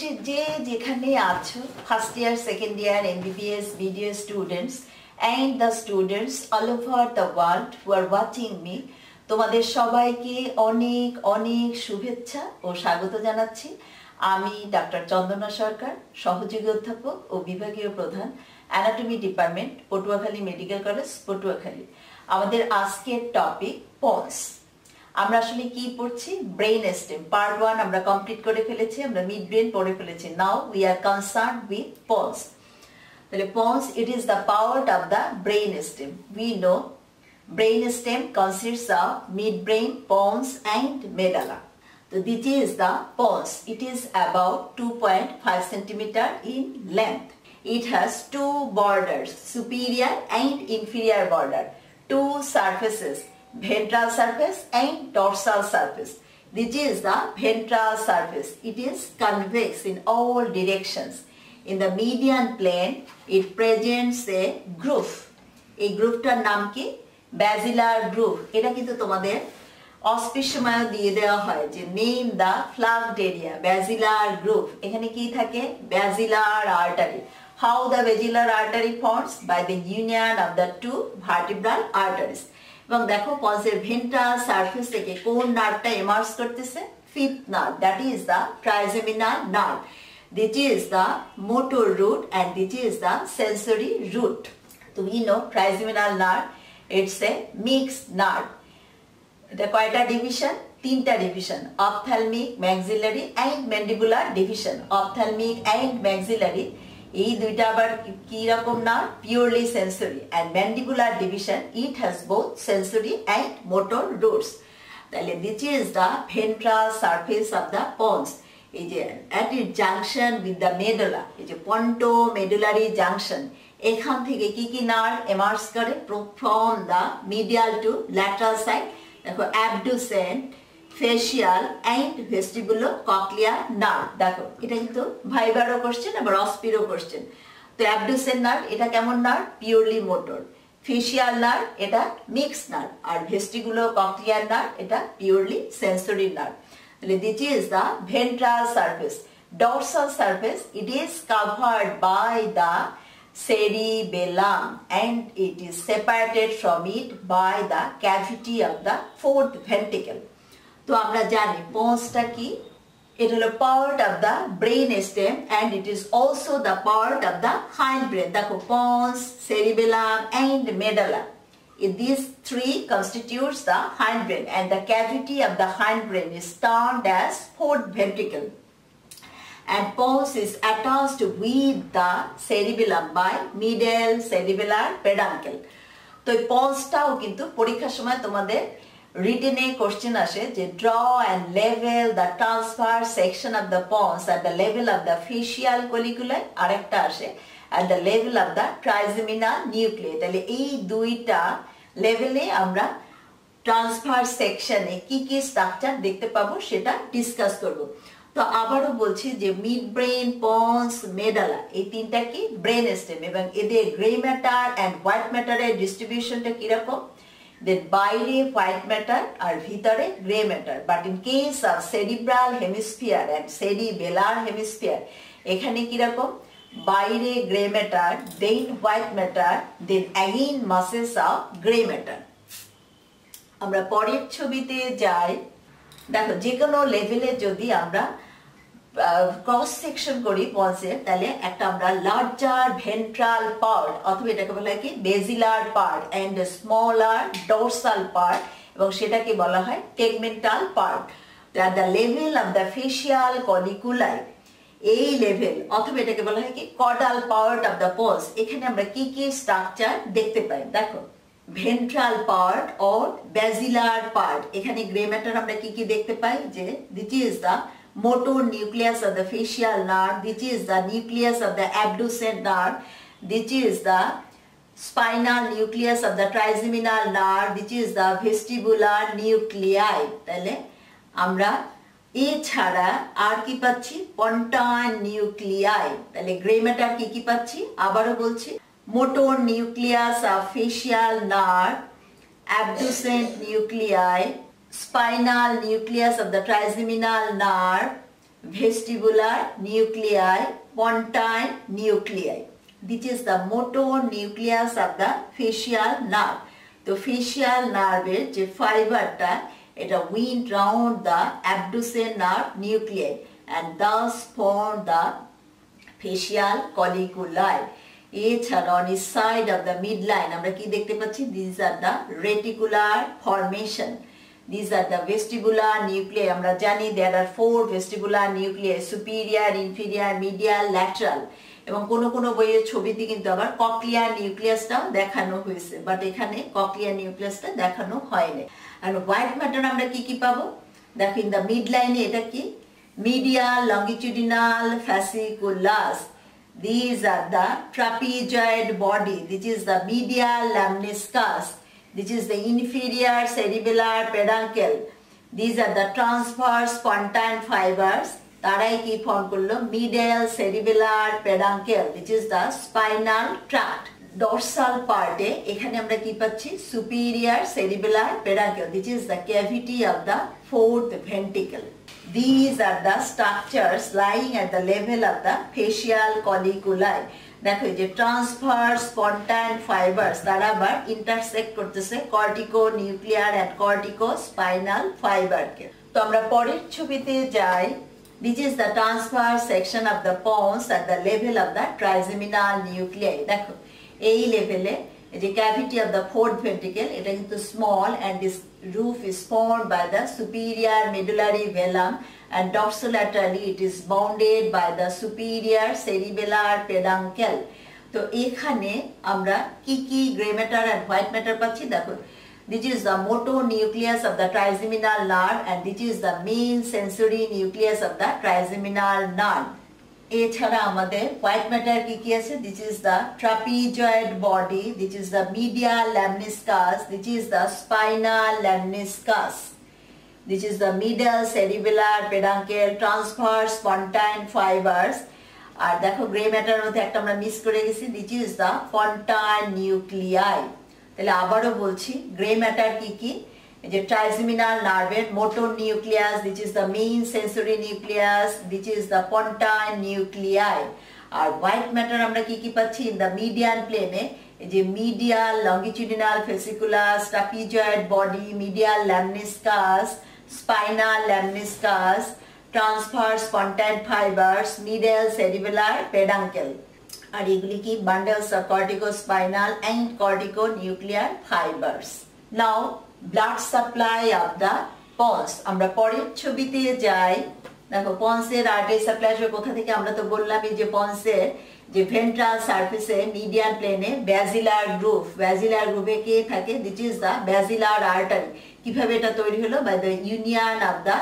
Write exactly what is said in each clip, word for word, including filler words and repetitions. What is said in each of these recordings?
বাংলাদেশের যে যেখানে আছো first year second year MBBS video students and the students all over the world who are watching me তোমাদের সবাইকে অনেক অনেক শুভেচ্ছা ও স্বাগত জানাচ্ছি। আমি ডাক্তার চন্দনা সরকার, সহযোগী অধ্যাপক ও বিভাগীয় প্রধান, anatomy department, Patuakhali medical college, Patuakhali. আমাদের আজকের টপিক পন্স। আমরা আসলে কি পড়ছি? ব্রেইন স্টেম পার্ট ওয়ান আমরা কমপ্লিট করে ফেলেছি, আমরা মিড ব্রেন পড়ে ফেলেছি। Now we are concern with pons. তাহলে pons, it is the part of the brain stem. We know brain stem consists of midbrain, pons and medulla. So this is the pons. It is about two point five centimeter in length. It has two borders, superior and inferior border, two surfaces, ventral surface and dorsal surface. This is the ventral surface. It is convex in all directions. In the median plane, it presents a groove. এই গ্রুভটার নাম কি? ব্যাজিলার গ্রুভ। এটা কিন্তু তোমাদের অস্পৃশ্যময় দিয়ে দেওয়া হয় যে নেম দা ফ্লাগড এরিয়া ব্যাজিলার গ্রুভ। এখানে কি থাকে? Basilar artery. How the basilar artery forms? By the union of the two vertebral arteries. এবং দেখো পন্সের ভেন্ট্রাল সারফেস থেকে কোন নার্ভটা এমার্জ করতেছে? Fifth nerve, that is the trigeminal nerve. This is the motor root and this is the sensory root. So we know trigeminal nerve, it's a mixed nerve. The কয়টা division? তিনটা division, ophthalmic, maxillary and mandibular division. Ophthalmic and maxillary এই দুইটা আবার কি রকম nerve? Purely sensory. And mandibular division, it has both sensory and motor roots. তাহলে this is the ventral surface of the pons. এই যে at its junction with the medulla, এই যে পন্টো মেডুলারি জাংশন, এখান থেকে কি কি নার্ভ এমার্জ করে? from the medial to lateral side দেখো abducent, facial and vestibulocochlear nerve. দেখো এটা কিন্তু ভাইবারও কোশ্চেন আবার অস্পিরও কোশ্চেন। তো abducent নার্ভ এটা কেমন nerve? Purely motor. Facial nerve এটা মিক্সড নার্ভ, আর ভেস্টিবুলোকক্লিয়ার নার্ভ এটা purely sensory nerve. This is the ventral surface. Dorsal surface, it is covered by the cerebellum and it is separated from it by the cavity of the fourth ventricle. তো আমরা জানি পন্সটা কি? এটা হলো part of the brain stem and it is also the part of the hindbrain. দেখো pons, cerebellum and medulla. These three constitutes the hindbrain and the cavity of the hindbrain is termed as fourth ventricle. And pons is attached with the cerebellum by middle cerebellar peduncle. তো এই পন্সটাও কিন্তু পরীক্ষার সময় তোমাদের রিটেনে question আসে যে draw and level the transverse section of the pons at the level of the facial colliculi, আরেকটা আসে at the level of the trigeminal nuclei. তাহলে এই দুইটা লেভেলে আমরা ট্রান্সভার্স সেকশনে কি কি স্ট্রাকচার দেখতে পাবো সেটা ডিসকাস করব। তো আবারও বলছি যে মিড ব্রেন, পন্স, মেডালা এই তিনটা কি ব্রেন স্টেম এবং এদের গ্রে ম্যাটার অ্যান্ড হোয়াইট ম্যাটারের ডিস্ট্রিবিউশনটা কিরকম? দের বাইরে হোয়াইট ম্যাটার আর ভিতরে grey matter. But in case of cerebral hemisphere and cerebellar hemisphere এখানে কিরকম? বাইরে grey matter, then white matter, then again masses of grey matter. আমরা পরের ছবিতে যাই। দেখো যে কোনো লেভেলে যদি আমরা ক্রস সেকশন করি পন্সের, তাহলে একটা আমরা লার্জার ভেন্ট্রাল পার্ট অথবা এটাকে বলা হয় কি basilar part and smaller dorsal part, এবং সেটাকে বলা হয় tegmental part. The level of the facial colliculi এই লেভেল অথবা এটাকে বলা হয় কি caudal part of the pons. এখানে আমরা কি কি স্ট্রাকচার দেখতে পাই? দেখো ventral part or basilar part, এখানে গ্রে ম্যাটার আমরা কি কি দেখতে পাই? যে this is the motor nucleus of the facial nerve, this is the nucleus of the abducent nerve, this is the spinal nucleus of the trigeminal nerve, this is the vestibular nuclei. তাহলে আমরা এছাড়া আর কি পাচ্ছি? Pontine nuclei. তাহলে grey matter কি কি পাচ্ছি? আবারও বলছি, motor nucleus of facial nerve, abducent nuclei, spinal nucleus of the trigeminal nerve, vestibular nuclei, pontine nuclei. This is the motor nucleus of the facial nerve. তো facial nerve এর যে ফাইবারটা এটা wind round the abducens nerve nuclei and thus form the facial colliculi. এছাড়া on the side of the midline আমরা কি দেখতে পাচ্ছি? These are the reticular formation. These are the vestibular nuclei. আমরা জানি there are four vestibular nuclei: superior, inferior, medial, lateral. এবং কোন কোন বইয়ের ছবিতে কিন্তু আবার কক্লিয়ার নিউক্লিয়াসটাও দেখানো হয়েছে, বাট এখানে কক্লিয়ার নিউক্লিয়াসটা দেখানো হয়নি। আর হোয়াইট ম্যাটার আমরা কি কি পাবো? দেখো ইন দ্য মিড লাইনে এটা কি? Medial longitudinal fasciculus. These are the trapezoid body. This is the medial lemniscus. This is the inferior cerebellar peduncle. These are the transverse pontine fibers. তারাই কি ফর্ম করলো? medial cerebellar peduncle, which is the spinal tract. dorsal part এ এখানে আমরা কি পাচ্ছি? superior cerebellar peduncle. This is the cavity of the fourth ventricle. These are the structures lying at the level of the facial colliculi. দেখো এই যে transverse pontine fibers তারা আবার intersect করতেছে cortico-nuclear and cortico-spinal fiber কে। তো আমরা পরের ছবিতে যাই। This is the transverse section of the pons at the level of the trigeminal nuclei. দেখো এই লেভেলে এই যে cavity of the fourth ventricle এটা কিন্তু small and this roof is formed by the superior medullary velum and dorsolaterally it is bounded by the superior cerebellar peduncle. তো এখানে আমরা কি কি grey matter and white matter পাচ্ছি? দেখো this is the motor nucleus of the trigeminal nerve and this is the main sensory nucleus of the trigeminal nerve. এছাড়া আমাদের white matter কি কি আছে? This is the trapezoid body, this is the medial lemniscus, this is the spinal lemniscus, this is the medial cerebellar peduncle, transverse pontine fibers. আর দেখো grey matter মধ্যে একটা আমরা miss করে গেছি, this is the pontine nuclei. তাহলে আবারও বলছি grey matter কি কি? যে trigeminal nerve motor nucleus, which is the main sensory nucleus, which is the pontine nuclei. R white matter আমরা কি কি পাচ্ছি? in the median plane এই যে medial longitudinal fasciculus, trapezoid body, medial lemniscus, spinal lemniscus, transverse pontine fibers, medial cerebellar peduncle. আর এগুলি কি? bundles of corticospinal and corticonuclear fibers. Now blood supply of the pons. আমরা পরের ছবিতে যাই। দেখো পন্সের artery supply আসবে কোথা থেকে? আমরা তো বললামই যে পন্সের যে ভেন্ট্রাল সারফেসে মিডিয়ান প্লেনে ব্যাজিলার গ্রুভ, ব্যাজিলার গ্রুভে কে থাকে? This is the basilar artery. কিভাবে এটা তৈরি হলো? By the union of the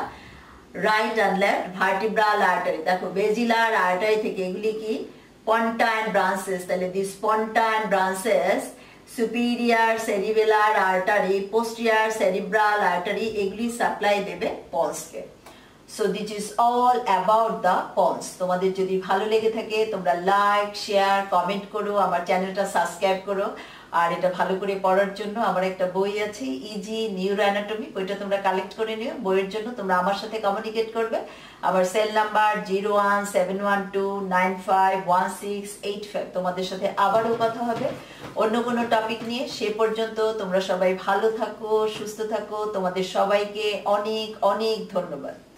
right and left vertebral artery. দেখো ব্যাজিলার আর্টারি থেকে এগুলি কি? pontine branches. তাহলে this pontine branches superior cerebellar artery, posterior cerebral artery এগুলি সাপ্লাই দেবে পন্সকে। So this is all about the pons. তোমাদের যদি ভালো লেগে থাকে তোমরা লাইক, শেয়ার, কমেন্ট করো, আমার চ্যানেলটা সাবস্ক্রাইব করো। আর এটা ভালো করে পড়ার জন্য আমার একটা বই আছে ইজি নিউরো অ্যানাটমি, বইটা তোমরা কালেক্ট করে নিও। বইয়ের জন্য তোমরা আমার সাথে কমিউনিকেট করবে। আমার cell number zero one seven one two nine five one six eight five. তোমাদের সাথে আবারও কথা হবে অন্য কোনো টপিক নিয়ে। সে পর্যন্ত তোমরা সবাই ভালো থাকো, সুস্থ থাকো। তোমাদের সবাইকে অনেক অনেক ধন্যবাদ।